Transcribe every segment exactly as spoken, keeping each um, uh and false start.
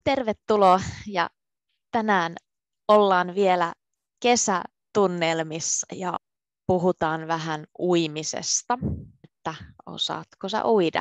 tervetuloa ja tänään ollaan vielä kesätunnelmissa ja puhutaan vähän uimisesta, että osaatko sä uida?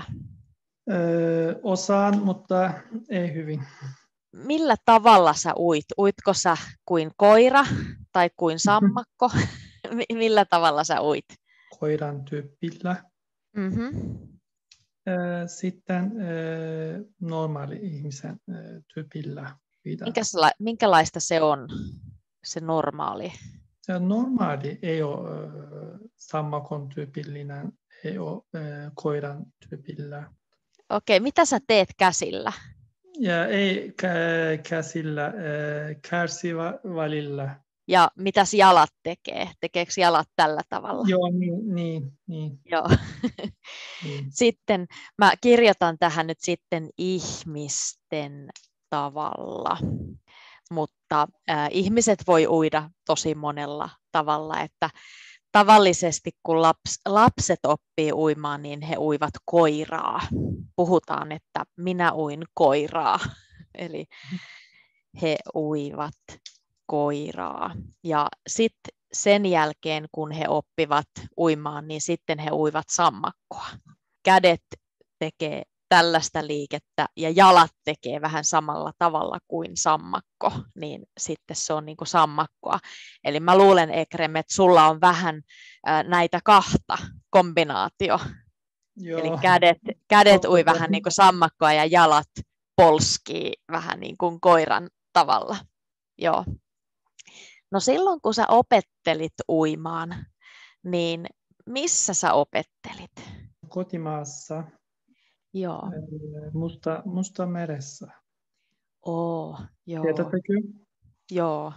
Öö, osaan, mutta ei hyvin. Millä tavalla sä uit? Uitko sä kuin koira tai kuin sammakko? Millä tavalla sä uit? Koiran tyypillä. Mm-hmm. Öö, sitten öö, normaali ihmisen öö, tyypillä. Minkäla- minkälaista se on, se normaali? Se on normaali, ei ole öö, sammakon tyypillinen, ei ole öö, koiran tyypillä. Okei, mitä sä teet käsillä? Ja ei kä- käsillä, öö, kärsiä välillä. Ja mitäs jalat tekee? Tekeekö jalat tällä tavalla? Joo, niin, niin, niin. Joo. niin. Sitten mä kirjoitan tähän nyt sitten ihmisten tavalla, mutta äh, ihmiset voi uida tosi monella tavalla, että tavallisesti kun laps, lapset oppii uimaan, niin he uivat koiraa. Puhutaan, että minä uin koiraa, eli he uivat koiraa. Ja sitten sen jälkeen, kun he oppivat uimaan, niin sitten he uivat sammakkoa. Kädet tekee tällaista liikettä ja jalat tekee vähän samalla tavalla kuin sammakko, niin sitten se on niin kuin sammakkoa. Eli mä luulen, Ekrem, että sulla on vähän ää, näitä kahta kombinaatio. Joo. Eli kädet, kädet ui vähän niin kuin sammakkoa ja jalat polskii vähän niin kuin koiran tavalla. Joo. No silloin, kun sä opettelit uimaan, niin missä sä opettelit? Kotimaassa. Joo. Musta, musta meressä. Oo, joo. Tiedättekö? Joo.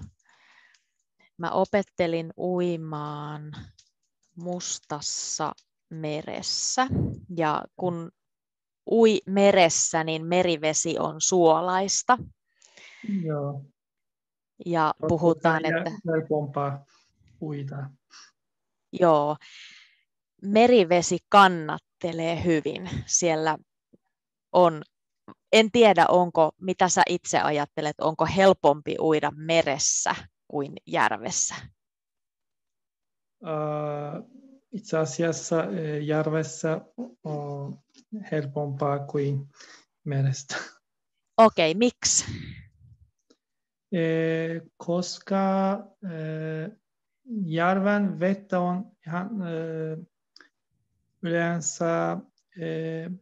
Mä opettelin uimaan Mustassa meressä. Ja kun ui meressä, niin merivesi on suolaista. Joo. Ja puhutaan, että helpompaa uida. joo, merivesi kannattelee hyvin. Siellä on, en tiedä, onko, mitä sä itse ajattelet, onko helpompi uida meressä kuin järvessä? Uh, itse asiassa järvessä on helpompaa kuin merestä. Okei, okay, miksi? Eh, koska eh, järven vettä on ihan eh, yleensä eh,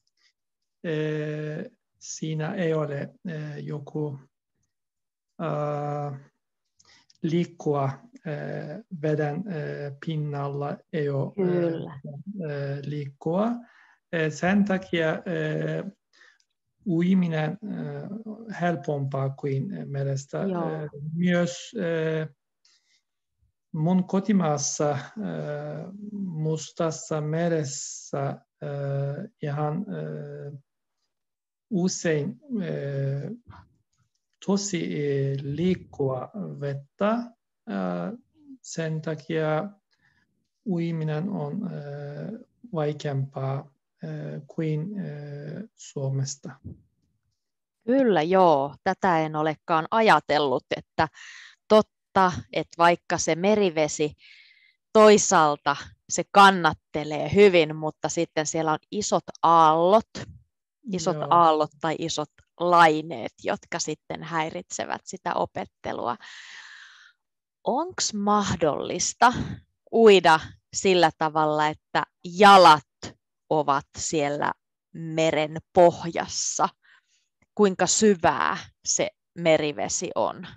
eh, siinä ei ole eh, joku uh, liikkua eh, veden eh, pinnalla, ei ole eh, liikkua. Eh, sen takia eh, uiminen eh, helpompaa kuin merestä. Eh, myös eh, mun kotimaassa eh, Mustassa meressä eh, ihan eh, usein eh, tosi eh, liikkua vettä. Eh, sen takia uiminen on eh, vaikeampaa eh, kuin eh, Suomesta. Kyllä, joo. Tätä en olekaan ajatellut, että totta, että vaikka se merivesi toisaalta se kannattelee hyvin, mutta sitten siellä on isot aallot, isot Joo. aallot tai isot laineet, jotka sitten häiritsevät sitä opettelua. Onko mahdollista uida sillä tavalla, että jalat ovat siellä meren pohjassa? Kuinka syvää se merivesi on?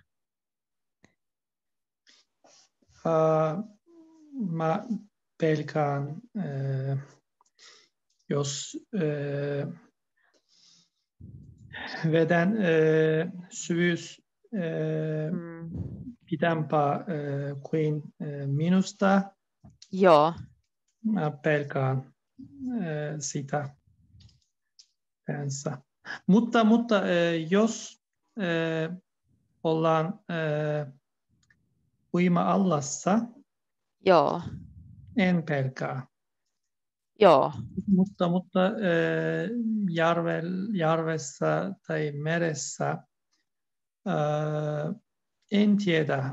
Uh, mä pelkään, uh, jos uh, veden uh, syvyys uh, mm. pidempää uh, kuin uh, minusta. Joo. Mä pelkään uh, sitä kanssa. Mutta, mutta uh, jos uh, ollaan uh, uima-allassa, joo. en pelkää. Joo, Mutta, mutta äh, järvel, järvessä tai meressä äh, en tiedä, äh,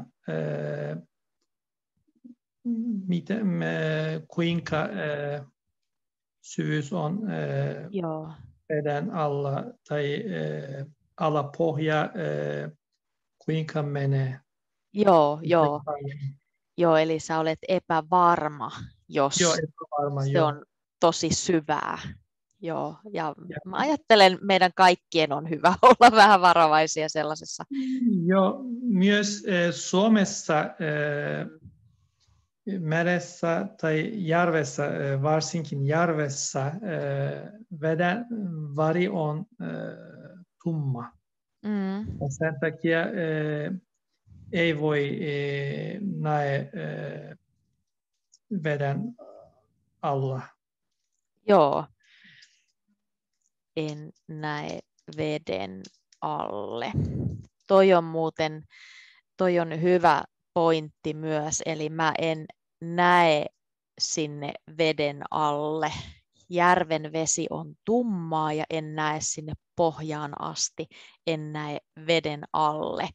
miten, äh, kuinka äh, syvyys on äh, joo, veden alla tai äh, alapohja, äh, kuinka menee. joo, joo, joo, eli sä olet epävarma, Joo, jos epävarma, se joo. on tosi syvää. Joo, ja Ja, mä ajattelen, meidän kaikkien on hyvä olla vähän varovaisia sellaisessa. joo, myös äh, Suomessa äh, meressä tai järvessä, äh, varsinkin järvessä, äh, veden väri on äh, tumma. Mm. Ja sen takia äh, ei voi äh, näe äh, veden alla. Joo, en näe veden alle. Toi on muuten, toi on hyvä pointti myös, eli mä en näe sinne veden alle. Järven vesi on tummaa ja en näe sinne pohjaan asti, en näe veden alle.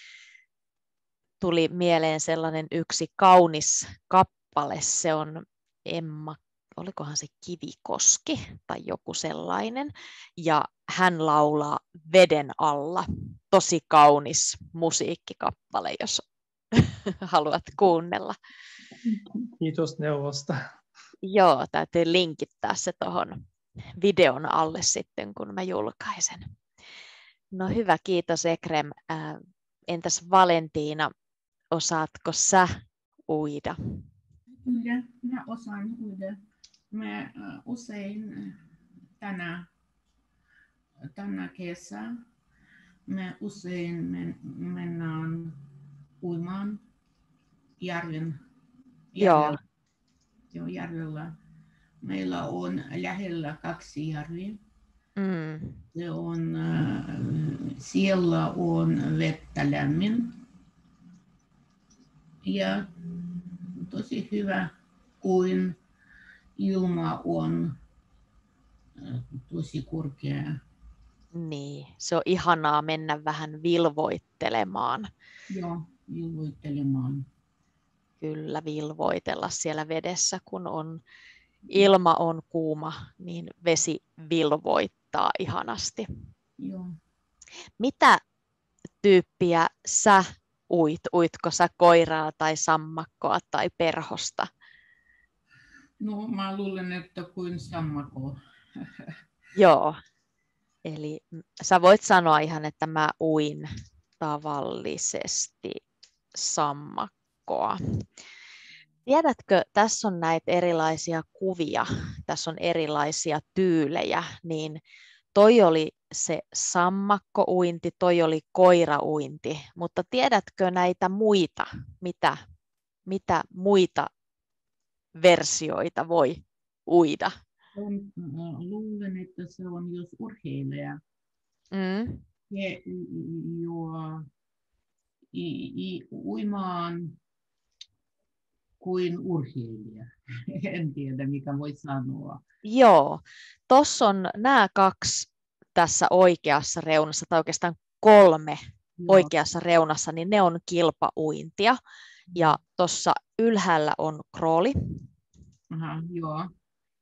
Tuli mieleen sellainen yksi kaunis kappale, se on Emma, olikohan se Kivikoski tai joku sellainen, ja hän laulaa veden alla. Tosi kaunis musiikkikappale, jos haluat kuunnella. Kiitos neuvosta. Joo, täytyy linkittää se tuohon videon alle sitten, kun mä julkaisen. No hyvä, kiitos Ekrem. Äh, entäs Valentiina, osaatko sä uida? Kyllä, minä osaan uida. Mä äh, usein äh, tänä, tänä kesä me usein men, mennään uimaan järven, Joo, järvellä. Joo, järvellä. Meillä on lähellä kaksi järviä. mm, Se on, äh, siellä on vettä lämmin ja tosi hyvä, kuin ilma on äh, tosi korkea. niin, se on ihanaa mennä vähän vilvoittelemaan. Joo, vilvoittelemaan. Kyllä, vilvoitella siellä vedessä, kun on, ilma on kuuma, niin vesi vilvoittaa ihanasti. Joo. Mitä tyyppiä sä uit? Uitko sä koiraa tai sammakkoa tai perhosta? No, mä luulen, että kuin sammakko. Joo, eli sä voit sanoa ihan, että mä uin tavallisesti sammakkoa. Tiedätkö, tässä on näitä erilaisia kuvia, tässä on erilaisia tyylejä, niin toi oli se sammakkouinti, toi oli koirauinti, mutta tiedätkö näitä muita, mitä, mitä muita versioita voi uida? On, luulen, että se on jos urheilija. Mm. He juo i, i, uimaan kuin urheilija. En tiedä, mikä voi sanoa. Joo, tuossa on nämä kaksi tässä oikeassa reunassa, tai oikeastaan kolme Joo. oikeassa reunassa, niin ne on kilpauintia. Ja tuossa ylhäällä on krooli. Aha, joo.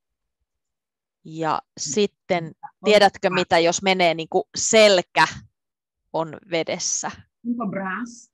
Ja sitten, tiedätkö mitä, jos menee niin kuin selkä on vedessä? Onko brass?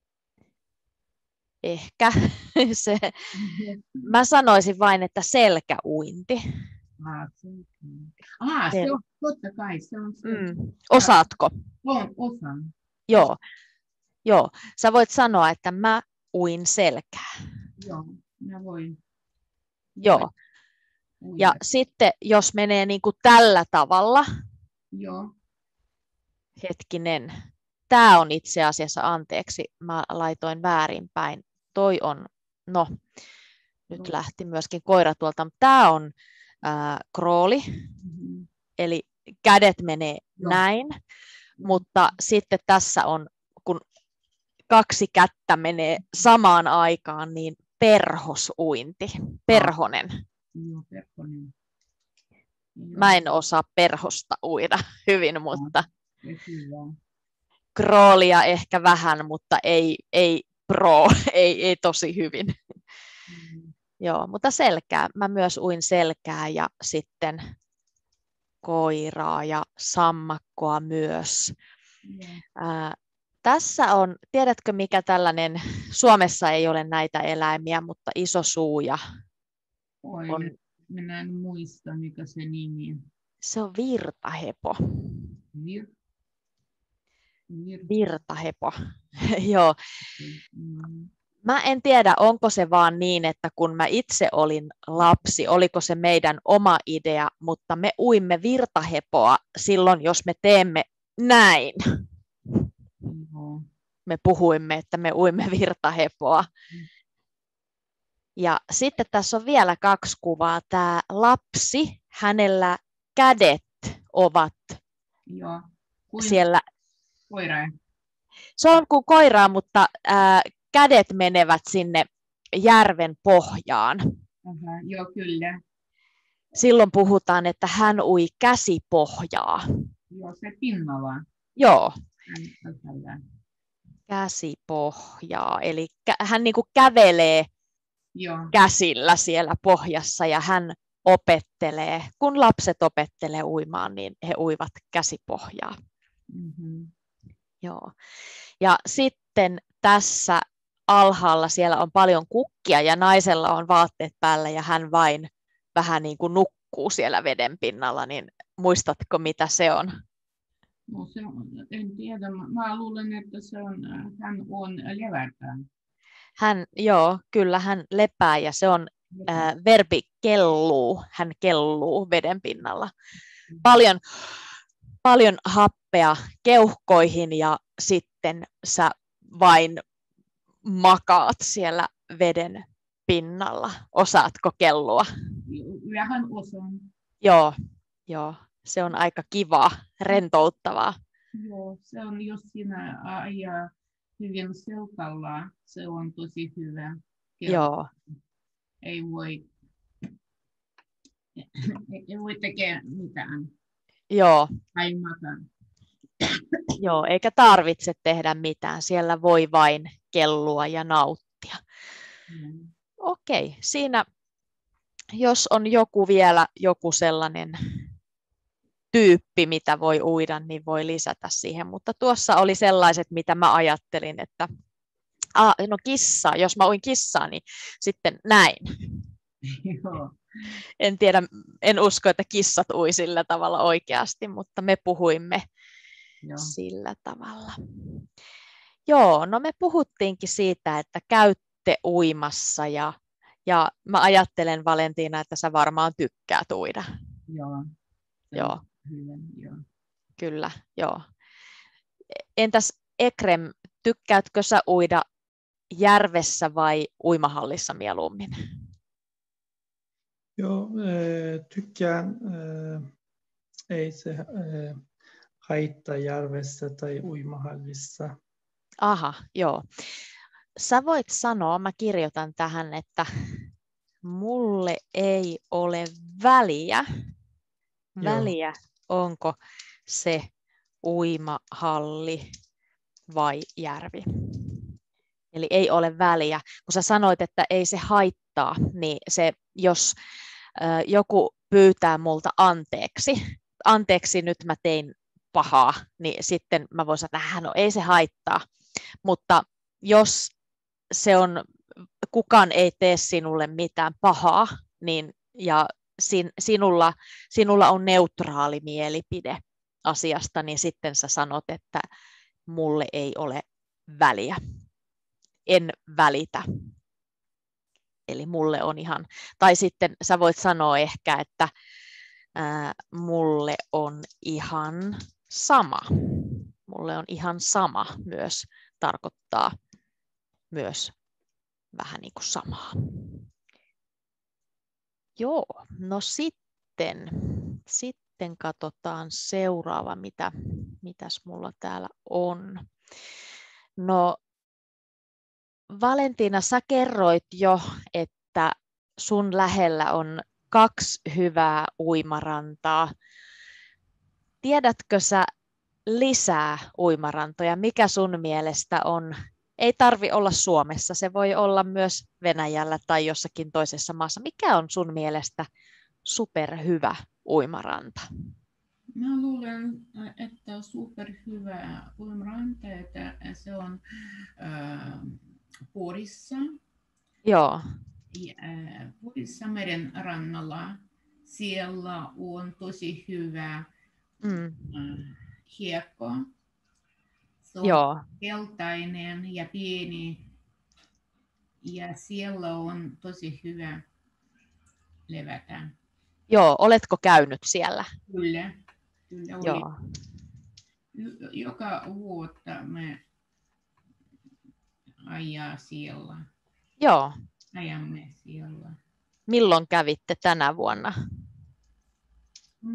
Ehkä. Se, mä sanoisin vain, että selkäuinti. Ah, se, ah, se on totta kai. Se on se. Mm. Osaatko? On, osaan. Joo. Joo. Sä voit sanoa, että mä uin selkää. Joo, mä voin. Joo. Ja sitten jos menee niin kuin tällä tavalla, Joo. hetkinen, tämä on itse asiassa, anteeksi, mä laitoin väärinpäin. Toi on, no, nyt no. lähti myöskin koira tuolta, mutta tämä on äh, krooli, mm-hmm. eli kädet menee Joo. näin, mm-hmm. mutta sitten tässä on, kun kaksi kättä menee samaan aikaan, niin perhosuinti, perhonen. Joo, perhonen. Joo, Mä en osaa perhosta uida hyvin, mutta ja kyllä. kroolia ehkä vähän, mutta ei, ei pro, ei, ei tosi hyvin. Mm. Joo, mutta selkää. Mä myös uin selkää ja sitten koiraa ja sammakkoa myös. Joo. Ää, tässä on, tiedätkö mikä tällainen, Suomessa ei ole näitä eläimiä, mutta iso suu ja Oi, on, nyt minä en muista, mikä se nimi. se on virtahepo. Vir, vir, Virtahepo, joo. mm. Mä en tiedä, onko se vaan niin, että kun mä itse olin lapsi, oliko se meidän oma idea, mutta me uimme virtahepoa silloin, jos me teemme näin. Joo. Me puhuimme, että me uimme virtahepoa. Ja sitten tässä on vielä kaksi kuvaa. Tämä lapsi, hänellä kädet ovat Joo. Kuin siellä. koira. Se on kuin koiraa, mutta ää, kädet menevät sinne järven pohjaan. Aha, joo, kyllä. Silloin puhutaan, että hän ui käsipohjaa. Joo, se pinnalla. Joo, Hän ökällä. käsipohjaa. Eli kä- hän niin kuin kävelee Joo, käsillä siellä pohjassa ja hän opettelee. Kun lapset opettelee uimaan, niin he uivat käsipohjaa. mm-hmm. Joo. Ja sitten tässä alhaalla siellä on paljon kukkia ja naisella on vaatteet päällä ja hän vain vähän niin kuin nukkuu siellä veden pinnalla, niin muistatko mitä se on? No se on, en tiedä. Mä, mä luulen, että se on, äh, hän on levätään. Hän, joo, kyllä hän lepää ja se on äh, verbi kelluu, hän kelluu veden pinnalla. Paljon, paljon happea keuhkoihin ja sitten sä vain makaat siellä veden pinnalla. Osaatko kellua? Vähän osaan. Joo, joo, se on aika kivaa, rentouttavaa. Joo, se on, jos sinä ajaa hyvin selkalla, se on tosi hyvä. Joo, Ei voi, ei voi tekee mitään. joo, Tai makaa. joo, eikä tarvitse tehdä mitään. Siellä voi vain kellua ja nauttia. Mm. Okei, siinä jos on joku vielä joku sellainen tyyppi, mitä voi uida, niin voi lisätä siihen. Mutta tuossa oli sellaiset, mitä mä ajattelin, että ah, no kissa, jos mä uin kissaa, niin sitten näin. Joo. En tiedä, en usko, että kissat ui sillä tavalla oikeasti, mutta me puhuimme Joo. sillä tavalla. Joo, no me puhuttiinkin siitä, että käytte uimassa ja, ja mä ajattelen, Valentiina, että sä varmaan tykkäät uida. Joo. Joo. Hyvä, joo. Kyllä, joo. Entäs Ekrem, tykkäätkö sä uida järvessä vai uimahallissa mieluummin? Joo, äh, tykkään, äh, ei se äh, haittaa järvessä tai uimahallissa. Aha, joo. Sä voit sanoa, mä kirjoitan tähän, että mulle ei ole väliä, väliä onko se uimahalli vai järvi. Eli ei ole väliä. Kun sä sanoit, että ei se haittaa, niin se, jos ö, joku pyytää multa anteeksi, anteeksi nyt mä tein pahaa, niin sitten mä voin sanoa, että no ei se haittaa. Mutta jos se on, kukaan ei tee sinulle mitään pahaa, niin, ja sin, sinulla, sinulla on neutraali mielipide asiasta, niin sitten sä sanot, että mulle ei ole väliä. En välitä. Eli mulle on ihan, tai sitten sä voit sanoa ehkä, että ää, mulle on ihan sama. Mulle on ihan sama myös tarkoittaa myös vähän niin kuin samaa. Joo, no sitten, sitten katsotaan seuraava, mitä, mitäs mulla täällä on. No Valentiina, sä kerroit jo, että sun lähellä on kaksi hyvää uimarantaa. Tiedätkö sä lisää uimarantoja? Mikä sun mielestä on? Ei tarvi olla Suomessa, se voi olla myös Venäjällä tai jossakin toisessa maassa. Mikä on sun mielestä superhyvä uimaranta? Mä luulen, että superhyvä uimaranta, että se on äh, Porissa. Joo. Ja, äh, Porissa meren rannalla. Siellä on tosi hyvä Mm. äh, hiekka. Se on Joo. keltainen ja pieni. Ja siellä on tosi hyvä levätä. Joo, oletko käynyt siellä? Kyllä. Kyllä oli. Joo. Joka vuotta me ajaa siellä. Joo. Ajamme siellä. Milloin kävitte tänä vuonna? No,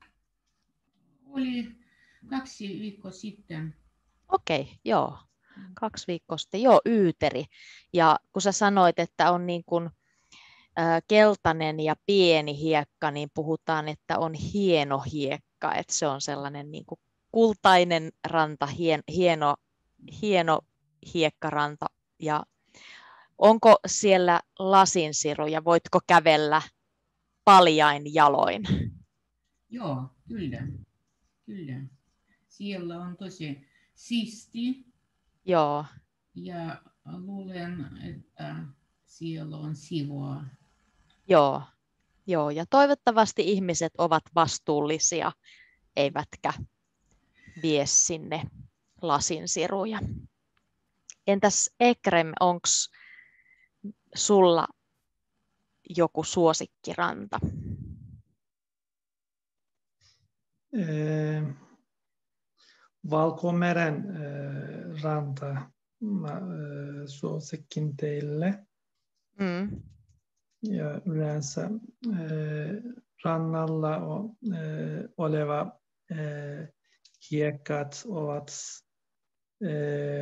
oli kaksi viikkoa sitten. Okei, okay, joo. Kaksi viikkoa sitten. Joo, Yyteri. Ja kun sä sanoit, että on niin kuin ä, keltainen ja pieni hiekka, niin puhutaan, että on hieno hiekka. Että se on sellainen niin kuin kultainen ranta, hien, hieno, hieno hiekkaranta. Ja onko siellä lasinsiruja? Voitko kävellä paljain jaloin? Joo, kyllä. Kyllä. Siellä on tosi siisti. Joo. Ja luulen, että siellä on sivoa. Joo. Joo, ja toivottavasti ihmiset ovat vastuullisia, eivätkä vie sinne lasinsiruja. Entäs Ekrem, onko sulla joku suosikkiranta? Ee, Valkomeren e, ranta mä e, suosikin teille. Mm. Ja yleensä e, rannalla o, e, oleva e, hiekkat ovat e,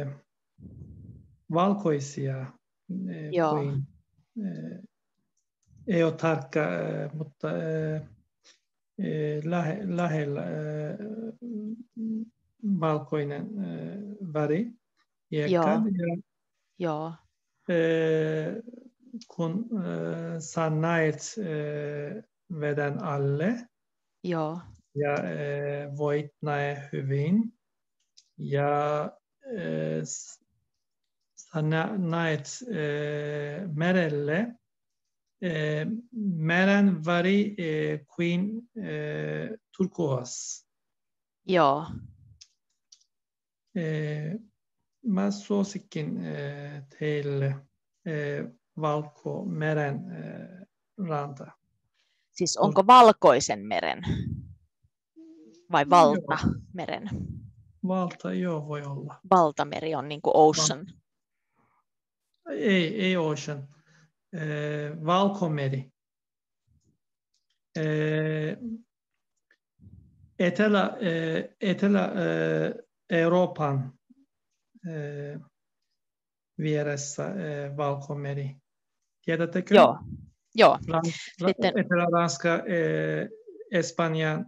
valkoisia e, Joo. kuin e, ei ole tarkka, e, mutta e, Lähe, lähellä äh, valkoinen äh, väri hiekka. Joo. Ja, Joo. äh, kun äh, sä näet äh, veden alle Joo. ja äh, voit näe hyvin ja äh, sä näet äh, merelle E, meren väri e, kuin e, turkuaz. Joo. E, mä suosikin e, teille e, Valkomeren e, ranta. Siis onko valkoisen meren vai valtameren? Valta, joo, voi olla. Valtameri on niin kuin ocean. Ei, ei ocean. Eh, Valkomeri. Eh, Etelä, eh, Etelä eh, Euroopan eh, vieressä eh, Valkomeri. Tiedättekö? Joo. Joo. Rans- Sitten, Etelä-Ranska, eh, Espanjan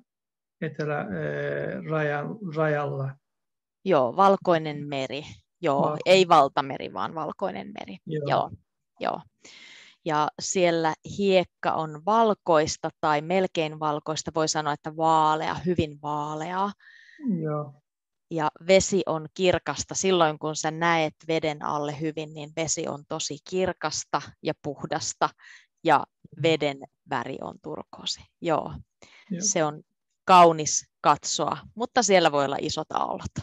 etelärajalla. joo, valkoinen meri. Joo, Valko- ei valtameri, vaan valkoinen meri. Joo. Joo. Joo. Ja siellä hiekka on valkoista tai melkein valkoista, voi sanoa, että vaalea, hyvin vaaleaa. Joo. Ja vesi on kirkasta. Silloin kun sä näet veden alle hyvin, niin vesi on tosi kirkasta ja puhdasta ja veden väri on turkoosi. Joo, Joo. se on kaunis katsoa, mutta siellä voi olla isot aallot.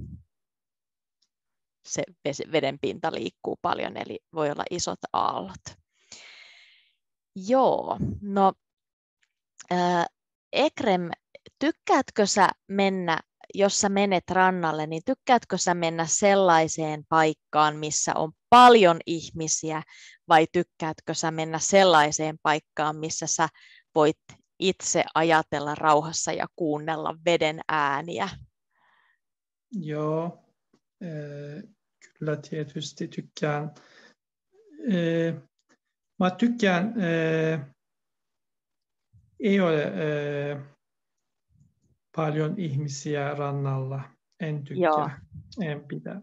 Se veden pinta liikkuu paljon, eli voi olla isot aallot. Joo, no äh, Ekrem, tykkäätkö sä mennä, jos sä menet rannalle, niin tykkäätkö sä mennä sellaiseen paikkaan, missä on paljon ihmisiä, vai tykkäätkö sä mennä sellaiseen paikkaan, missä sä voit itse ajatella rauhassa ja kuunnella veden ääniä? Joo, eh, kyllä tietysti tykkään. Eh, mä tykkään eh, ei ole äh, paljon ihmisiä rannalla. En tykkää, Joo. en pidä.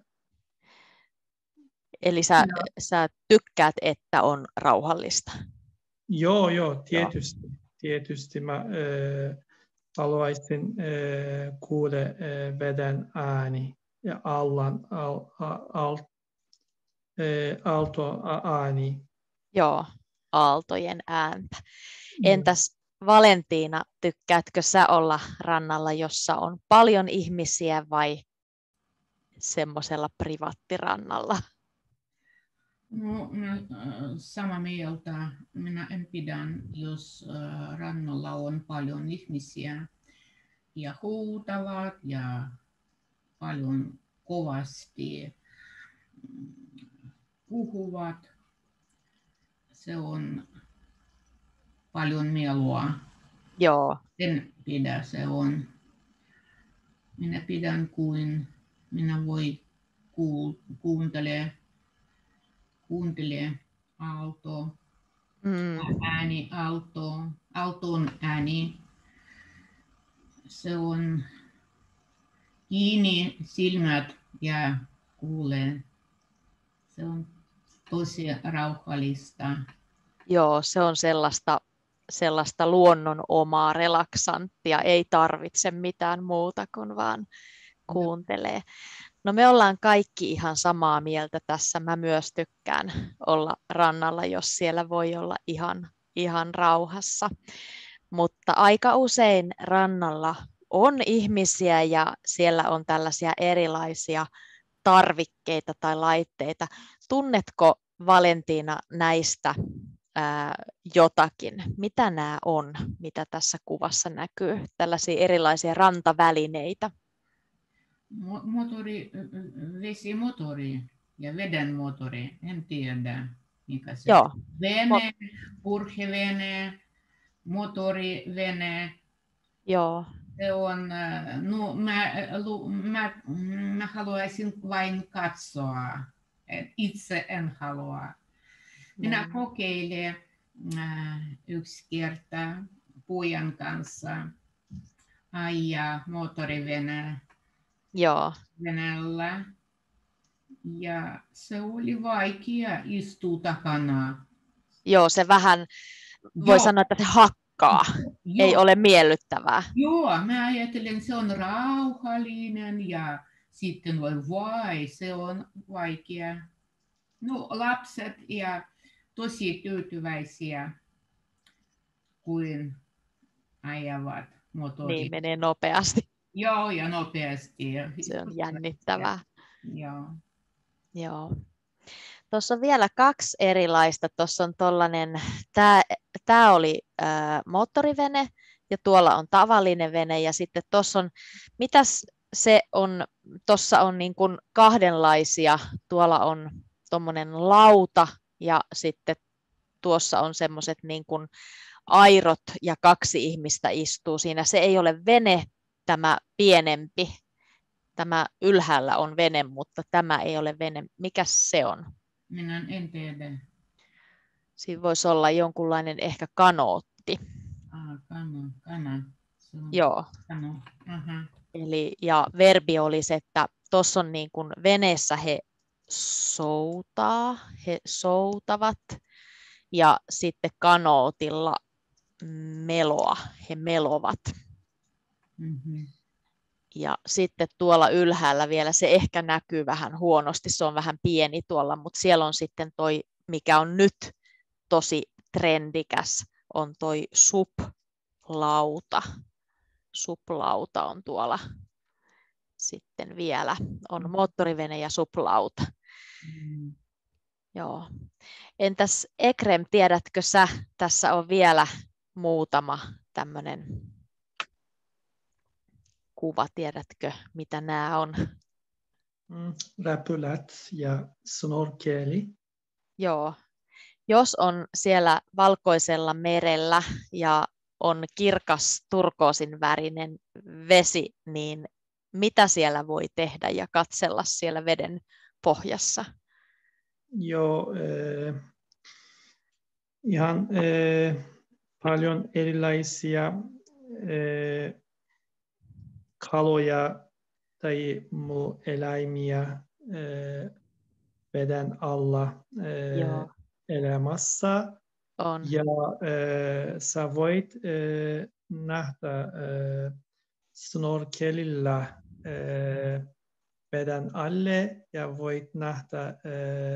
Eli sä, sä tykkäät, että on rauhallista. Joo, joo, tietysti. Joo. Tietysti mä äh, haluaisin äh, kuulla äh, veden ääni ja allan, al, al, äh, aalto ääni. Joo, aaltojen ääntä. Joo. Entäs Valentiina, tykkäätkö sä olla rannalla, jossa on paljon ihmisiä vai semmoisella privaattirannalla? No, mä, äh, sama mieltä. Minä en pidä, jos äh, rannalla on paljon ihmisiä ja huutavat ja paljon kovasti mm, puhuvat. Se on paljon mielua. Joo, En pidä, se on. Minä pidän kuin minä voi kuul, kuuntele, kuuntele aalto, mm, ääni, aalto, aalton ääni. Se on kiinni silmät ja kuulee. Se on tosi rauhallista. joo, se on sellaista, sellaista luonnon omaa relaksanttia. Ei tarvitse mitään muuta kuin vaan kuuntelee. No me ollaan kaikki ihan samaa mieltä tässä. Mä myös tykkään olla rannalla, jos siellä voi olla ihan, ihan rauhassa. Mutta aika usein rannalla on ihmisiä ja siellä on tällaisia erilaisia tarvikkeita tai laitteita. Tunnetko, Valentiina, näistä ää, jotakin? Mitä nämä on, mitä tässä kuvassa näkyy? Tällaisia erilaisia rantavälineitä. Motori, vesimotori ja vedenmotori, en tiedä mikä se Joo. vene, purjevene, motorivene. Joo. Se on, no, mä, mä, mä haluaisin vain katsoa, itse en halua. Minä Mm. kokeilin äh, yksi kerta pojan kanssa ajaa moottorivenellä. Joo. Venäjällä. Ja se oli vaikea istua takana. Joo, se vähän, voi Joo. sanoa, että se hakkaa. Joo. Ei ole miellyttävää. Joo, mä ajattelen, se on rauhallinen ja sitten voi vai, se on vaikea. No, lapset ja tosi tyytyväisiä, kuin ajavat moottori. Niin, menee nopeasti. Joo, ja nopeasti. Se on jännittävää. Joo. Joo. Tuossa on vielä kaksi erilaista. Tuossa on tollainen, tämä, tämä oli ää, moottorivene ja tuolla on tavallinen vene ja sitten tuossa on, mitäs se on, tuossa on niin kuin kahdenlaisia, tuolla on tuommoinen lauta ja sitten tuossa on semmoiset niin kuin airot ja kaksi ihmistä istuu siinä. Se ei ole vene, tämä pienempi. Tämä ylhäällä on vene, mutta tämä ei ole vene. Mikäs se on? Minä en tiedä. Siinä voisi olla jonkunlainen ehkä kanootti. Ah, kano, kana. Se on Joo. kano. Aha. Eli, ja verbi olisi, että tuossa on niin kuin veneessä he soutaa, he soutavat, ja sitten kanootilla meloa, he melovat. Mm-hmm. Ja sitten tuolla ylhäällä vielä, se ehkä näkyy vähän huonosti, se on vähän pieni tuolla, mutta siellä on sitten toi, mikä on nyt tosi trendikäs, on toi suplauta. Suplauta on tuolla sitten vielä, on moottorivene ja suplauta. Mm. Joo. Entäs Ekrem, tiedätkö sä, tässä on vielä muutama tämmöinen kuva, tiedätkö mitä nämä on? Mm, räpylät ja snorkeli. Joo. Jos on siellä valkoisella merellä ja on kirkas turkoosin värinen vesi, niin mitä siellä voi tehdä ja katsella siellä veden pohjassa? Joo, äh, ihan äh, paljon erilaisia e, kaloja tai muu eläimiä e, veden alla e, Joo, elämässä. on. Ja e, sä voit e, nähdä e, snorkelilla e, veden alle ja voit nähdä e,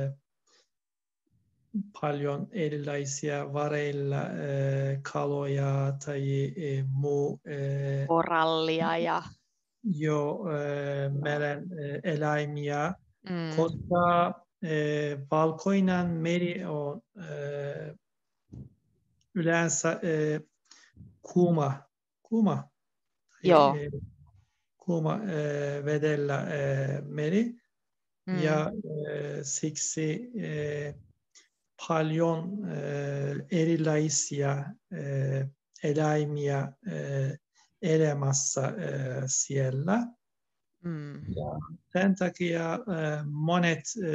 paljon erilaisia vareilla e, kaloja tai e, muu e, Korallia ja jo e, meren e, eläimiä, mm, koska e, valkoinen meri on e, yleensä e, kuuma, kuuma, joo, e, kuuma e, vedellä e, meri mm, ja e, siksi e, paljon e, erilaisia e, eläimiä e, elämässä e, siellä. mm, Ja sen takia e, monet e,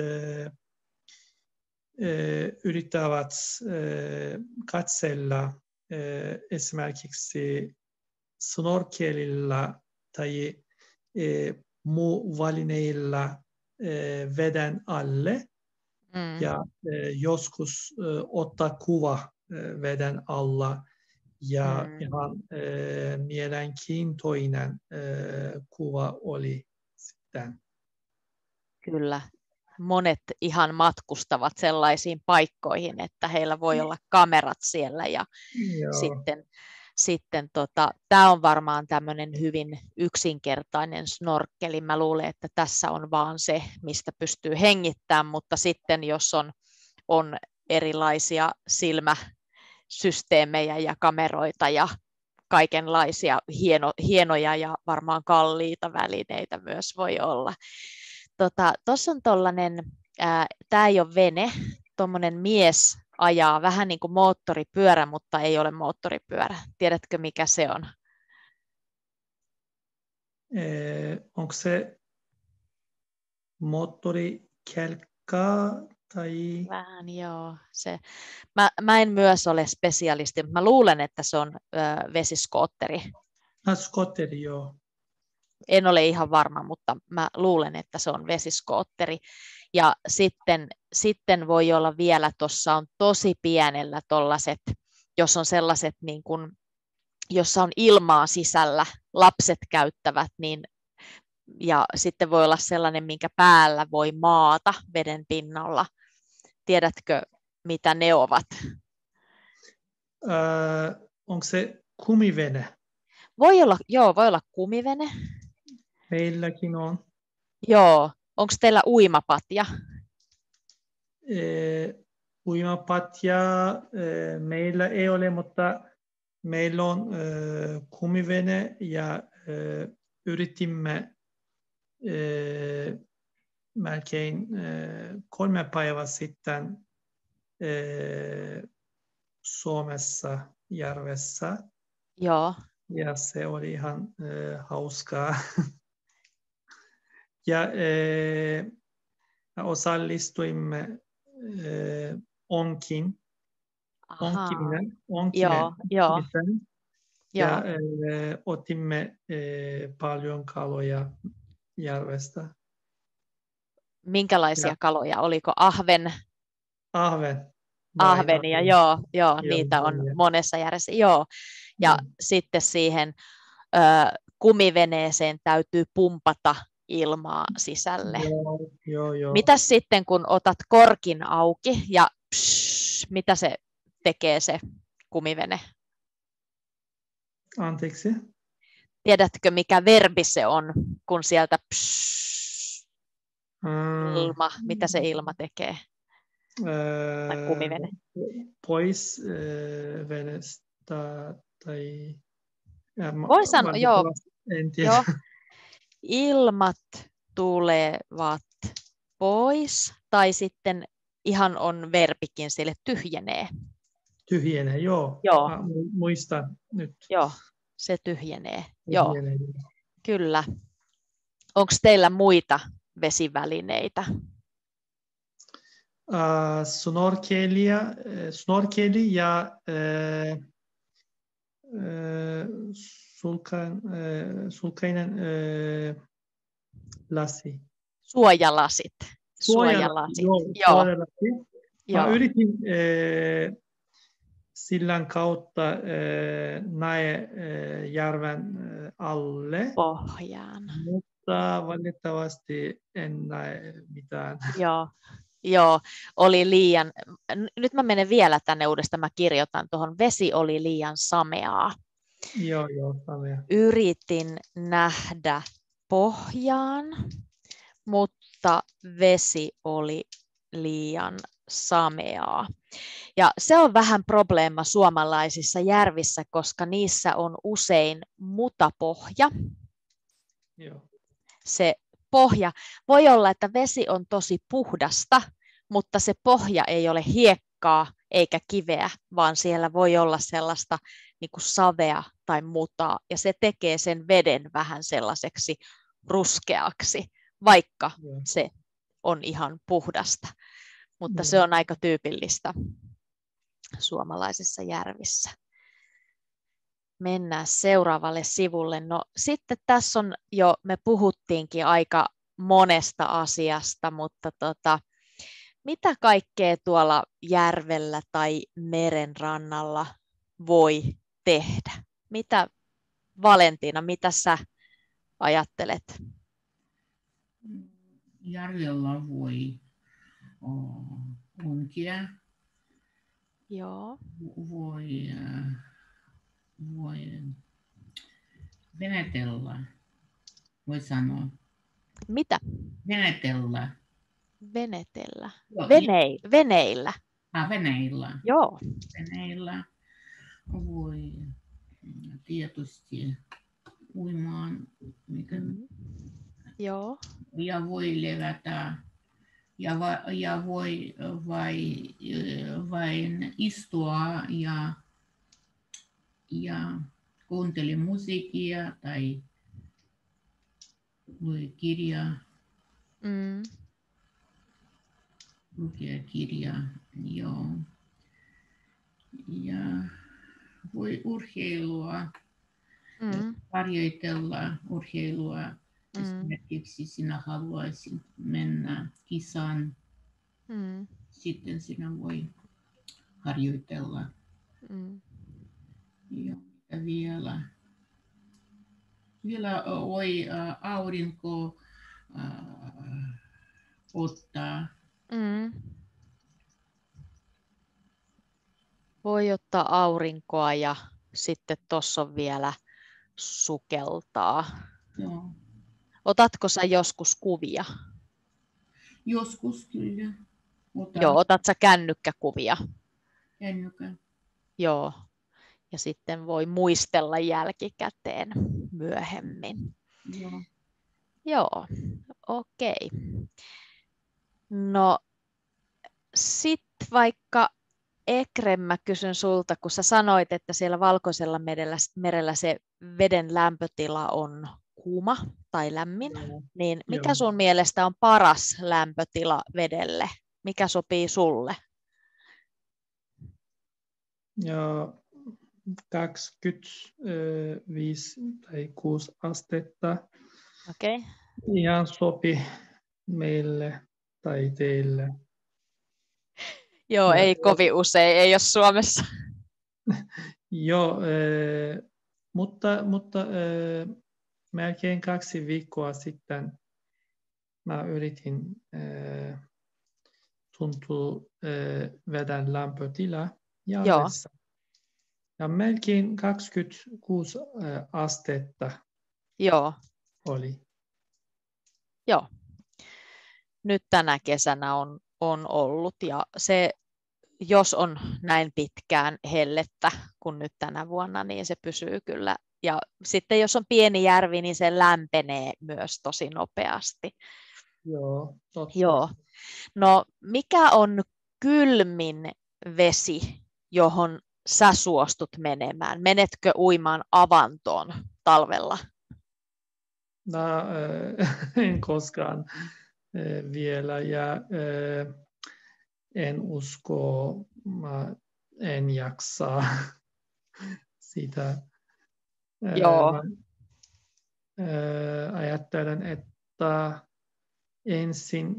e, yrittävät e, katsella e, esimerkiksi snorkelilla tai e, muu välineillä e, veden alle mm, ja e, joskus e, ottaa kuva e, veden alla ja mm. ihan e, mielenkiintoinen e, kuva oli sitten. Kyllä. Monet ihan matkustavat sellaisiin paikkoihin, että heillä voi olla kamerat siellä ja Joo. sitten, sitten tota, tämä on varmaan tämmöinen hyvin yksinkertainen snorkkeli. Mä luulen, että tässä on vaan se, mistä pystyy hengittämään, mutta sitten jos on, on erilaisia silmäsysteemejä ja kameroita ja kaikenlaisia hieno, hienoja ja varmaan kalliita välineitä myös voi olla. Tuossa tota, on tuollainen, tämä ei ole vene, tuommoinen mies ajaa vähän niin kuin moottoripyörä, mutta ei ole moottoripyörä. Tiedätkö, mikä se on? Eh, onko se moottorikelkka tai... Vähän joo. Se. Mä, mä en myös ole spesialisti, mutta mä luulen, että se on ö, vesiskootteri. Ah, skotteri, joo. En ole ihan varma, mutta mä luulen, että se on vesiskootteri. Ja sitten, sitten voi olla vielä, tuossa on tosi pienellä tollaset, jos on sellaiset, niin kuin, jossa on ilmaa sisällä, lapset käyttävät, niin, ja sitten voi olla sellainen, minkä päällä voi maata veden pinnalla. Tiedätkö, mitä ne ovat? Äh, onko se kumivene? Voi olla, joo, voi olla kumivene. Meilläkin on. Joo, onko teillä uimapatja? Eh, uimapatja eh, meillä ei ole, mutta meillä on eh, kumivene ja eh, yritimme eh, melkein eh, kolme päivää sitten eh, Suomessa järvessä. Joo. Ja se oli ihan eh, hauskaa. ja eh, osallistuimme eh, onkin, onkiminen, onkinen, Joo, joo, ja joo. eh, otimme eh, paljon kaloja järvestä. Minkälaisia Ja kaloja? Oliko ahven? ahven. Ahvenia, ahven. joo, joo, Joo, niitä on joo. monessa järjessä, joo. Ja Mm. sitten siihen ö, kumiveneeseen täytyy pumpata ilmaa sisälle. Joo, joo, joo. Mitäs sitten, kun otat korkin auki ja psh, mitä se tekee se kumivene? Anteeksi? Tiedätkö, mikä verbi se on, kun sieltä psh, Ah, ilma, mitä se ilma tekee? Tai eh, kumivene. pois eh, venestä tai... Ja, ma- Voi sanoa, joo, valitettavasti en tiedä. joo. Ilmat tulevat pois, tai sitten ihan on verbikin sille tyhjenee. Tyhjenee, joo. Joo. Ah, mu- muistan nyt. Joo, se tyhjenee. Tyhjenee. Joo, kyllä. Onko teillä muita vesivälineitä? Uh, snorkelia, snorkeli ja uh, äh, sulkan, äh, sulkainen äh, lasi. Suojalasit. Suojalasi. Suojalasit. Joo, Joo, suojalasi. Mä joo. yritin äh, sillan kautta äh, näe äh, järven äh, alle, Pohjaan. mutta valitettavasti en näe mitään. Joo. Joo, oli liian, nyt mä menen vielä tänne uudestaan, mä kirjoitan tuohon, vesi oli liian sameaa. Joo, joo, samea. Yritin nähdä pohjaan, mutta vesi oli liian sameaa. Ja se on vähän probleema suomalaisissa järvissä, koska niissä on usein mutapohja. Joo. Se pohja, voi olla, että vesi on tosi puhdasta, mutta se pohja ei ole hiekkaa eikä kiveä, vaan siellä voi olla sellaista niin kuin savea tai mutaa, ja se tekee sen veden vähän sellaiseksi ruskeaksi, vaikka Joo. se on ihan puhdasta. Mutta Joo. se on aika tyypillistä suomalaisissa järvissä. Mennään seuraavalle sivulle. No sitten tässä on jo, me puhuttiinkin aika monesta asiasta, mutta tota, mitä kaikkea tuolla järvellä tai meren rannalla voi tehdä? Mitä, Valentiina, mitä sä ajattelet? Järvellä voi oh, onkia, Joo. voi, äh, voi venetellä, voi sanoa. Mitä? Venetellä. Venetellä. Joo, Vene, veneillä. Ah, veneillä. Joo. Veneillä voi mm, tietysti uimaan, mikä, Mm. Joo. ja voi levätä ja, va, ja voi vai, vain istua ja, ja kuuntele musiikkia tai lue kirjaa, Mm. lukea kirjaa, joo. Ja voi urheilua, Mm. harjoitella urheilua. Mm. Esimerkiksi sinä haluaisit mennä kisaan, Mm. sitten sinä voi harjoitella. Mm. Ja mitä vielä? Vielä voi ä, aurinko ä, ottaa. Mm. Voi ottaa aurinkoa ja sitten tuossa on vielä sukeltaa. Joo. Otatko sä joskus kuvia? Joskus kyllä. Otan Joo, otat sä kännykkäkuvia? kännykän. Joo. Ja sitten voi muistella jälkikäteen myöhemmin. Joo. Joo, okei. No sitten vaikka Ekrem, mä kysyn sulta, kun sä sanoit, että siellä Valkoisella merellä, merellä se veden lämpötila on kuuma tai lämmin, Joo. niin mikä Joo. sun mielestä on paras lämpötila vedelle? Mikä sopii sulle? Ja kaksikymmentäviisi tai kuusi astetta Okei. Okay. ihan sopi meille tai teille. Joo, Ja, ei kovin usein, ei ole Suomessa. joo, äh, mutta, mutta äh, melkein kaksi viikkoa sitten mä yritin äh, tuntua äh, veden lämpötila järvessä. Ja melkein kaksikymmentäkuusi äh, astetta Joo. oli. Joo. Nyt tänä kesänä on, on ollut ja se, jos on näin pitkään hellettä kuin nyt tänä vuonna, niin se pysyy kyllä. Ja sitten jos on pieni järvi, niin se lämpenee myös tosi nopeasti. Joo, totta. Joo. No mikä on kylmin vesi, johon sä suostut menemään? Menetkö uimaan avantoon talvella? No, äh, en koskaan äh, vielä ja äh, en usko, mä en jaksa sitä. Joo. Mä ajattelen, että ensin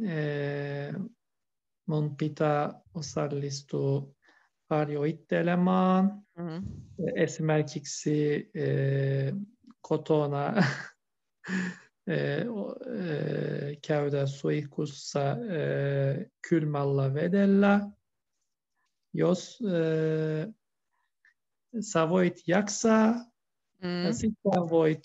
mun pitää osallistua harjoittelemaan. Mm. Esimerkiksi kotona käydä suihkussa kylmällä vedellä. Jos sä voit jaksaa, Mm. sitten voit,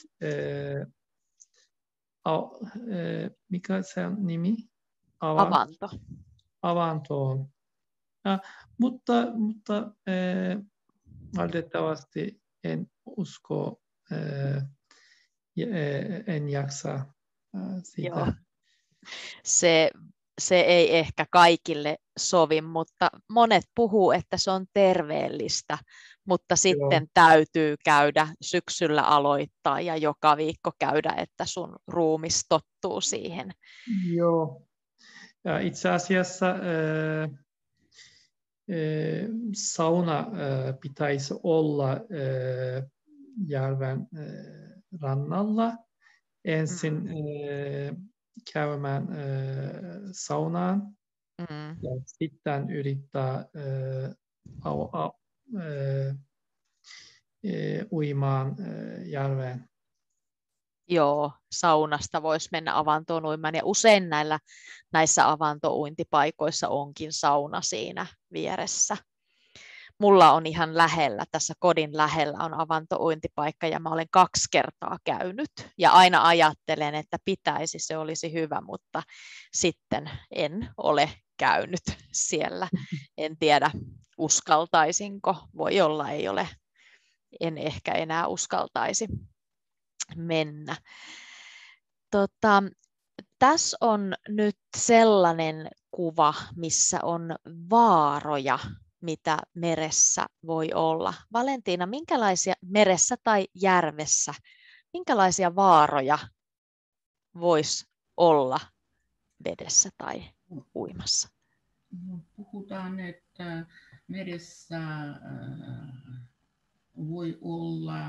mikä se on nimi? Avanto. Avantoon. Ja, mutta mutta valitettavasti en usko, en jaksa sitä. Joo. Se, se ei ehkä kaikille sovi, mutta monet puhuu, että se on terveellistä, mutta sitten Joo. täytyy käydä syksyllä aloittaa ja joka viikko käydä, että sun ruumis tottuu siihen. Joo. Ja itse asiassa äh, sauna äh, pitäisi olla äh, järven äh, rannalla. Ensin äh, käymään äh, saunaan Mm. ja sitten yrittää äh, au, au, äh, äh, uimaan äh, järveen. Joo, saunasta voisi mennä avantoon uimaan ja usein näillä, näissä avantouintipaikoissa onkin sauna siinä vieressä. Mulla on ihan lähellä, tässä kodin lähellä on avantouintipaikka ja mä olen kaksi kertaa käynyt ja aina ajattelen, että pitäisi, se olisi hyvä, mutta sitten en ole käynyt siellä. En tiedä, uskaltaisinko, voi olla, ei ole, en ehkä enää uskaltaisi mennä. Tota, tässä on nyt sellainen kuva, missä on vaaroja, mitä meressä voi olla. Valentiina, minkälaisia meressä tai järvessä, minkälaisia vaaroja voisi olla vedessä tai uimassa? Puhutaan, että meressä voi olla,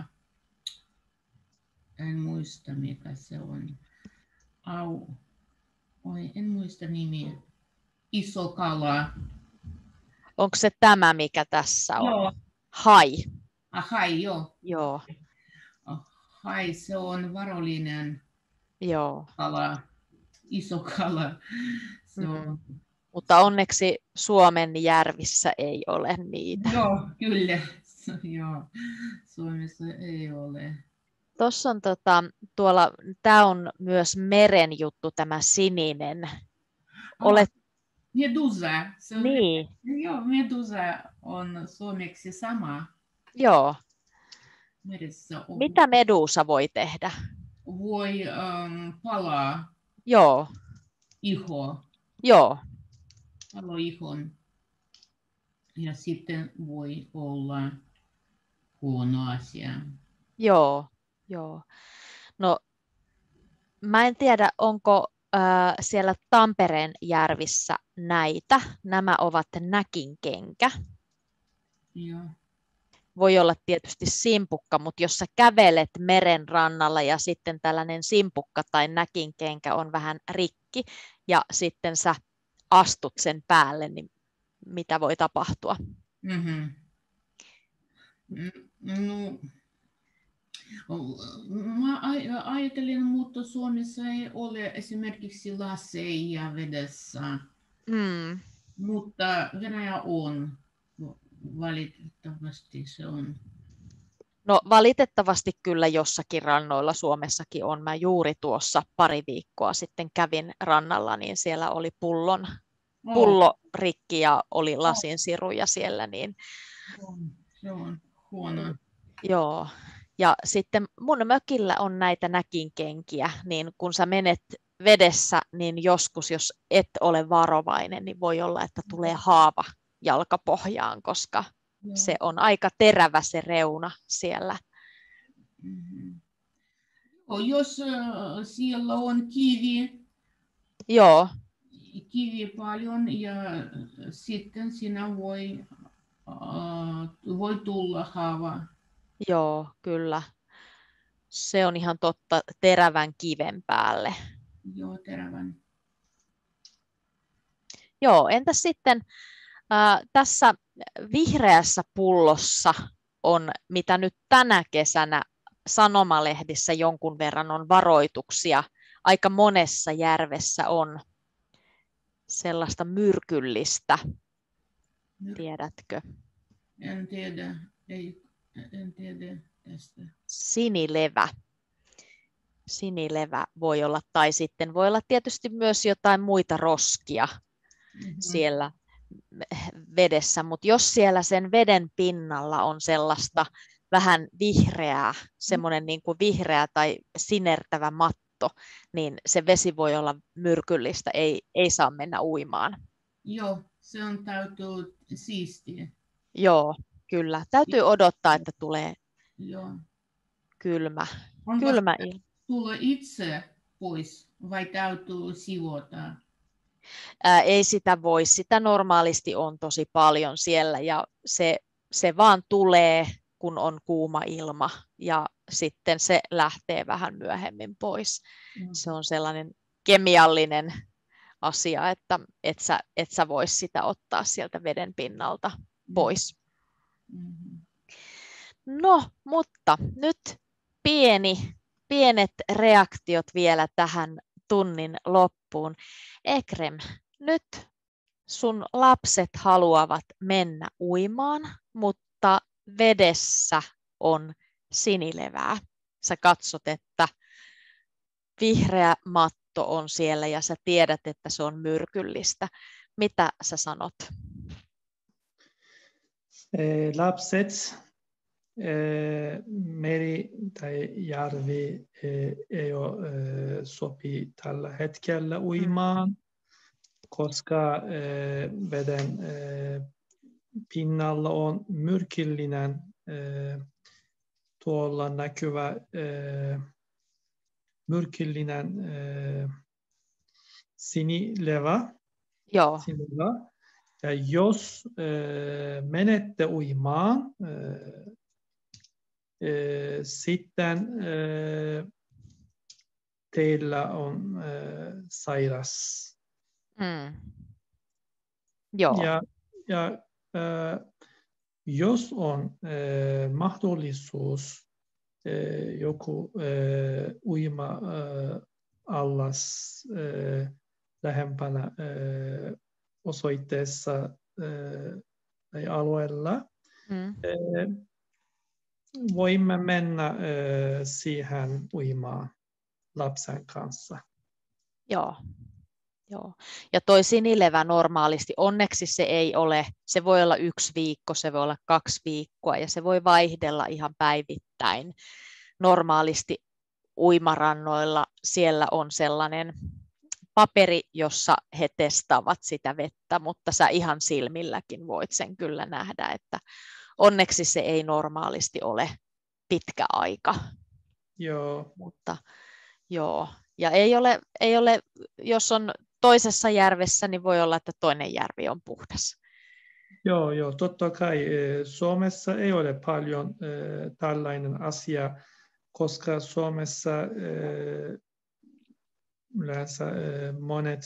en muista mikä se on, au, oi, en muista nimiä, iso kala. Onko se tämä, mikä tässä on? Joo. Hai. Ah, hai, joo. Joo. Hai, se on varollinen Joo. kala, iso kala. Se on... Mm. Mutta onneksi Suomen järvissä ei ole niitä. Joo, kyllä. Joo, Suomessa ei ole. Tuossa on tota, tuolla, tämä on myös meren juttu, tämä sininen. Olet... Ah, medusa. Se on... Niin. Joo, medusa on suomeksi sama. Joo. Meressä on... Mitä medusa voi tehdä? Voi um, palaa Joo. iho. Joo. Palo ihon. Ja sitten voi olla huono asia. Joo. Joo. No, mä en tiedä, onko äh, siellä Tampereen järvissä näitä. Nämä ovat näkinkenkä. Joo. Voi olla tietysti simpukka, mutta jos sä kävelet meren rannalla ja sitten tällainen simpukka tai näkinkenkä on vähän rikki ja sitten sä astut sen päälle, niin mitä voi tapahtua? Mm-hmm. No, mä ajattelin, mutta Suomessa ei ole esimerkiksi laseja vedessä, Mm. mutta Venäjä on. Valitettavasti se on. No valitettavasti kyllä jossakin rannoilla Suomessakin on. Mä juuri tuossa pari viikkoa sitten kävin rannalla, niin siellä oli pullon, Oh. pullo rikki ja oli lasinsiruja siellä. Niin... Se on huono. Joo. Ja sitten mun mökillä on näitä näkinkenkiä, niin kun sä menet vedessä, niin joskus, jos et ole varovainen, niin voi olla, että tulee haava jalkapohjaan, koska Joo. se on aika terävä se reuna siellä. Mm-hmm. Jos äh, siellä on kivi, Joo. kivi paljon ja sitten siinä voi, äh, voi tulla haava. Joo, kyllä. Se on ihan totta, terävän kiven päälle. Joo, terävän. Joo, entäs sitten äh, tässä vihreässä pullossa on, mitä nyt tänä kesänä sanomalehdissä jonkun verran on varoituksia. Aika monessa järvessä on sellaista myrkyllistä. Tiedätkö? En tiedä, ei, en tiedä tästä. Sinilevä. Sinilevä voi olla, tai sitten voi olla tietysti myös jotain muita roskia mm-hmm. siellä vedessä, mutta jos siellä sen veden pinnalla on sellaista vähän vihreää, semmoinen niin kuin vihreä tai sinertävä matto, niin se vesi voi olla myrkyllistä, ei, ei saa mennä uimaan. Joo, se on täytyy siistiä. Joo, kyllä. Täytyy odottaa, että tulee Joo. kylmä, Onko kylmä ilma. Tulee itse pois vai täytyy siivota? Ää, ei sitä voi, sitä normaalisti on tosi paljon siellä ja se, se vaan tulee, kun on kuuma ilma ja sitten se lähtee vähän myöhemmin pois. Mm. Se on sellainen kemiallinen asia, että et sä, et sä vois sitä ottaa sieltä veden pinnalta pois. Mm-hmm. No, mutta nyt pieni, pienet reaktiot vielä tähän tunnin loppuun. Ekrem, nyt sun lapset haluavat mennä uimaan, mutta vedessä on sinilevää. Sä katsot, että vihreä matto on siellä ja sä tiedät, että se on myrkyllistä. Mitä sä sanot? Eh, lapset, eh, meri tai järvi eh, ei ole eh, sopi tällä hetkellä uimaan, mm. koska eh, veden eh, pinnalla on myrkyllinen eh, tuolla näkyvä eh, myrkyllinen eh, sinilevä. Joo. Sinilevä. Ja jos e, menette uimaan, e, e, sitten e, teillä on e, sairas. Mm. Joo. Ja, ja e, jos on e, mahdollisuus e, joku e, uima e, allas e, lähempänä e, osoitteessa tai alueella, mm. voimme mennä siihen uimaan lapsen kanssa. Joo. Joo. Ja toi sinilevä normaalisti, onneksi se ei ole, se voi olla yksi viikko, se voi olla kaksi viikkoa ja se voi vaihdella ihan päivittäin. Normaalisti uimarannoilla siellä on sellainen paperi, jossa he testaavat sitä vettä, mutta sä ihan silmilläkin voit sen kyllä nähdä, että onneksi se ei normaalisti ole pitkä aika. Joo. Mutta joo, ja ei ole, ei ole, jos on toisessa järvessä, niin voi olla, että toinen järvi on puhdas. Joo, joo, totta kai Suomessa ei ole paljon äh, tällainen asia, koska Suomessa äh, yleensä monet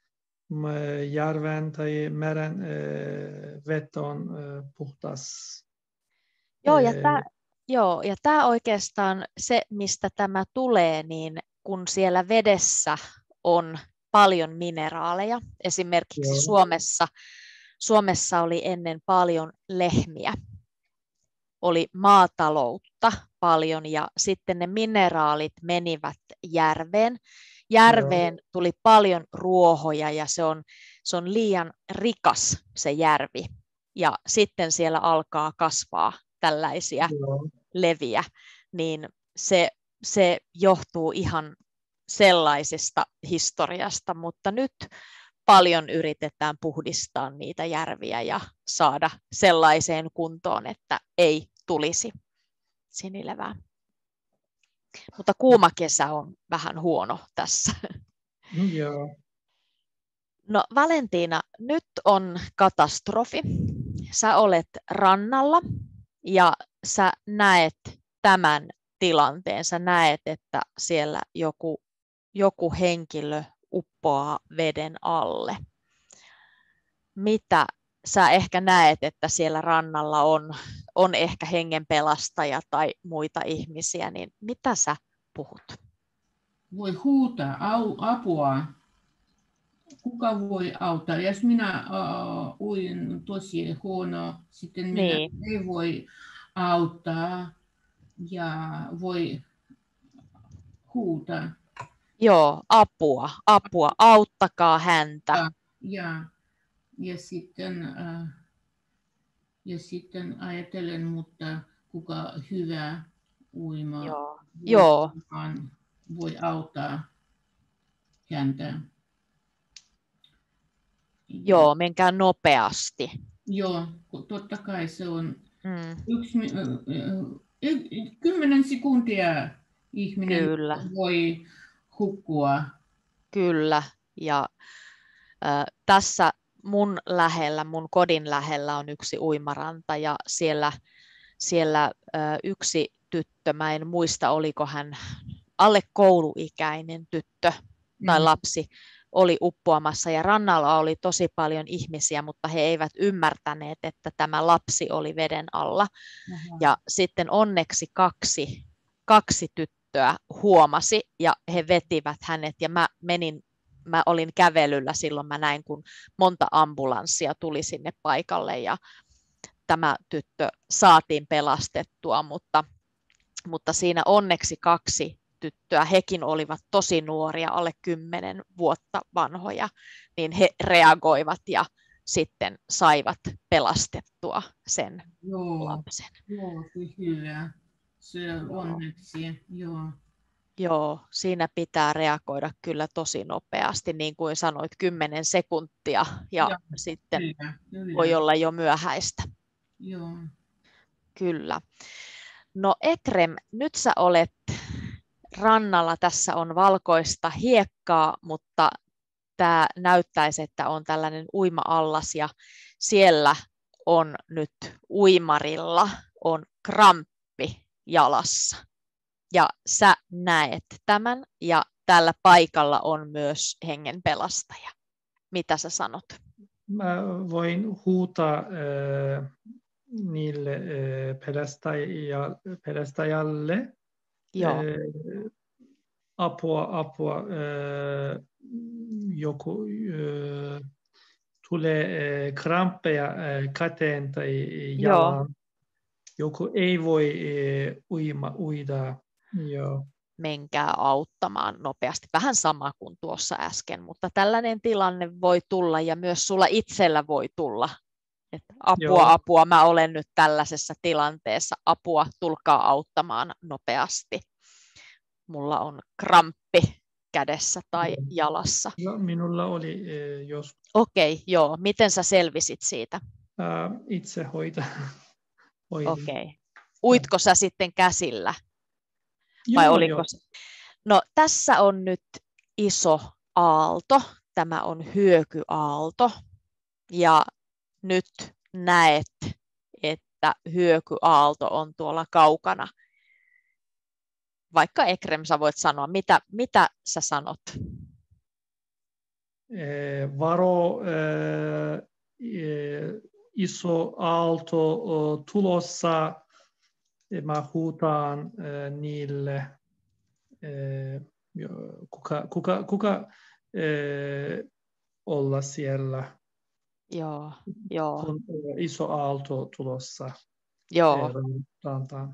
järven tai meren vettä on puhdas. Joo, ja tämä joo, ja tämä oikeastaan se, mistä tämä tulee, niin kun siellä vedessä on paljon mineraaleja, esimerkiksi joo. Suomessa, Suomessa oli ennen paljon lehmiä, oli maataloutta paljon ja sitten ne mineraalit menivät järveen. Järveen tuli paljon ruohoja ja se on, se on liian rikas se järvi. Ja sitten siellä alkaa kasvaa tällaisia Joo. leviä, niin se, se johtuu ihan sellaisesta historiasta, mutta nyt paljon yritetään puhdistaa niitä järviä ja saada sellaiseen kuntoon, että ei tulisi sinilevää. Mutta kuuma kesä on vähän huono tässä. Joo. No Valentiina, nyt on katastrofi. Sä olet rannalla ja sä näet tämän tilanteen. Sä näet, että siellä joku, joku henkilö uppoaa veden alle. Mitä sä ehkä näet, että siellä rannalla on, on ehkä hengenpelastaja tai muita ihmisiä, niin mitä sä puhut? Voi huutaa au, apua. Kuka voi auttaa? Jos minä uh, uin tosi huono, sitten minä Niin. ei voi auttaa ja voi huutaa. Joo, apua, apua, auttakaa häntä. Ja, ja, ja, sitten, uh, ja sitten ajattelen, mutta kuka hyvä uima Joo. voi, Joo. voi auttaa häntä. Joo, menkää nopeasti. Joo, totta kai se on Mm. yksi, kymmenen sekuntia ihminen Kyllä. voi hukkua. Kyllä, ja äh, tässä mun lähellä, mun kodin lähellä on yksi uimaranta, ja siellä, siellä äh, yksi tyttö, mä en muista oliko hän alle kouluikäinen tyttö tai Mm. lapsi, oli uppoamassa, ja rannalla oli tosi paljon ihmisiä, mutta he eivät ymmärtäneet, että tämä lapsi oli veden alla. Aha. Ja sitten onneksi kaksi, kaksi tyttöä huomasi, ja he vetivät hänet, ja mä menin, mä olin kävelyllä silloin, mä näin, kun monta ambulanssia tuli sinne paikalle, ja tämä tyttö saatiin pelastettua, mutta, mutta siinä onneksi kaksi tyttöä, hekin olivat tosi nuoria, alle kymmenen vuotta vanhoja, niin he reagoivat ja sitten saivat pelastettua sen Joo, lapsen. joo, se hyvä. Se onneksi, joo. Joo, siinä pitää reagoida kyllä tosi nopeasti, niin kuin sanoit, kymmenen sekuntia, ja Joo, sitten Kyllä, kyllä. voi olla jo myöhäistä. Joo. Kyllä. No Ekrem, nyt sä olet rannalla, tässä on valkoista hiekkaa, mutta tämä näyttäisi, että on tällainen uima-allas, ja siellä on nyt uimarilla on kramppi jalassa. Ja sä näet tämän, ja tällä paikalla on myös hengenpelastaja. Mitä sä sanot? Mä voin huutaa äh, niille äh, pelastaja, pelastajalle Joo, äh, apua, apua, äh, joku äh, tulee äh, kramppeja äh, käteen tai jalaan. Joku ei voi äh, uima, uida. Joo. menkää auttamaan nopeasti. Vähän sama kuin tuossa äsken, mutta tällainen tilanne voi tulla, ja myös sulla itsellä voi tulla. Että apua, Joo. apua, mä olen nyt tällaisessa tilanteessa. Apua, tulkaa auttamaan nopeasti. Mulla on kramppi kädessä tai Joo. jalassa. Ja minulla oli äh, jos Okei, joo. Miten sä selvisit siitä? äh, itse hoita. Okei. Uitko sä sitten käsillä? Joo, Vai oliko joo. se? No, tässä on nyt iso aalto. Tämä on hyökyaalto. Ja nyt näet, että hyökyaalto on tuolla kaukana. Vaikka Ekrem, sä voit sanoa, mitä, mitä sä sanot? Eh, varo eh, eh, iso aalto eh, tulossa. Eh, Mä huutaan eh, niille. Eh, jo- kuka kuka, kuka eh, olla siellä, Joo, joo, kun eh, iso aalto tulossa joo. eh, rantaan.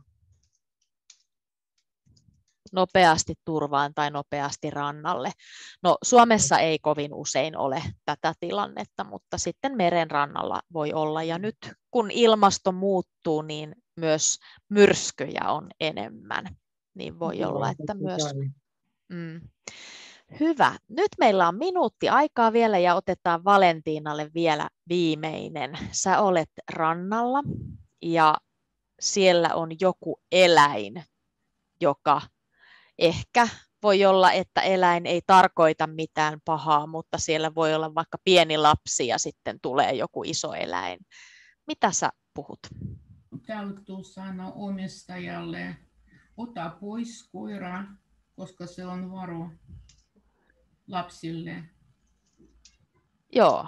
Nopeasti turvaan tai nopeasti rannalle. No, Suomessa ei kovin usein ole tätä tilannetta, mutta sitten meren rannalla voi olla. Ja nyt kun ilmasto muuttuu, niin myös myrskyjä on enemmän. Niin voi Joo, olla, että totta myös... kai. Mm. Hyvä. Nyt meillä on minuutti aikaa vielä, ja otetaan Valentiinalle vielä viimeinen. Sä olet rannalla, ja siellä on joku eläin, joka ehkä voi olla, että eläin ei tarkoita mitään pahaa, mutta siellä voi olla vaikka pieni lapsi ja sitten tulee joku iso eläin. Mitä sä puhut? Täytyy sanoa omistajalle ota pois koira, koska se on varo lapsille. Joo,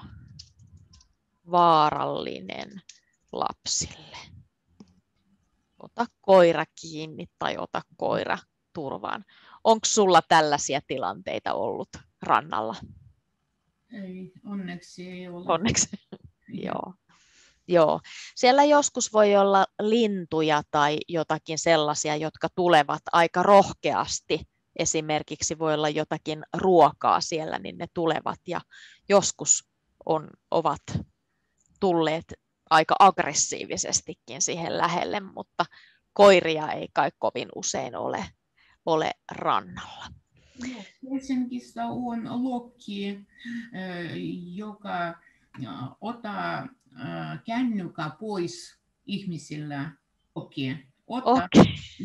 vaarallinen lapsille. Ota koira kiinni tai ota koira turvaan. Onko sulla tällaisia tilanteita ollut rannalla? Ei, onneksi ei ole. Onneksi. Joo. Joo. Siellä joskus voi olla lintuja tai jotakin sellaisia, jotka tulevat aika rohkeasti. Esimerkiksi voi olla jotakin ruokaa siellä, niin ne tulevat ja joskus on, ovat tulleet aika aggressiivisestikin siihen lähelle, mutta koiria ei kai kovin usein ole, ole rannalla. Helsingissä on lokki, joka ottaa kännykän pois ihmisillä. Okei. Ota Okay.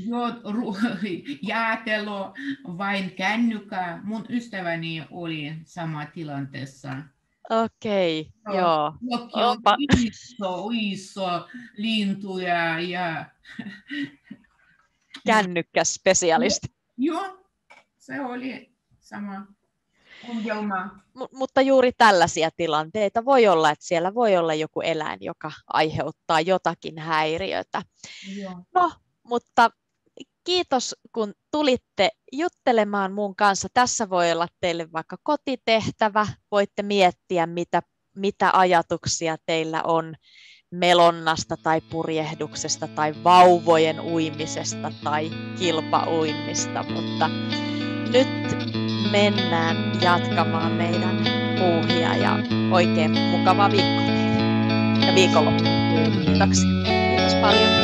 jäätelö, vain kännykää. Mun ystäväni oli sama tilanteessa. Okei, okay, joo. Lokki on Onpa. iso, iso lintuja ja... Kännykkäspesialisti. Joo, se oli sama ongelma. M- mutta juuri tällaisia tilanteita voi olla, että siellä voi olla joku eläin, joka aiheuttaa jotakin häiriötä. Joo. No, mutta kiitos, kun tulitte juttelemaan mun kanssa. Tässä voi olla teille vaikka kotitehtävä. Voitte miettiä, mitä, mitä ajatuksia teillä on melonnasta tai purjehduksesta tai vauvojen uimisesta tai kilpauinnista, mutta nyt mennään jatkamaan meidän puuhia ja oikein mukavaa viikkoa teille ja viikonloppua. Kiitoksia. Kiitos paljon.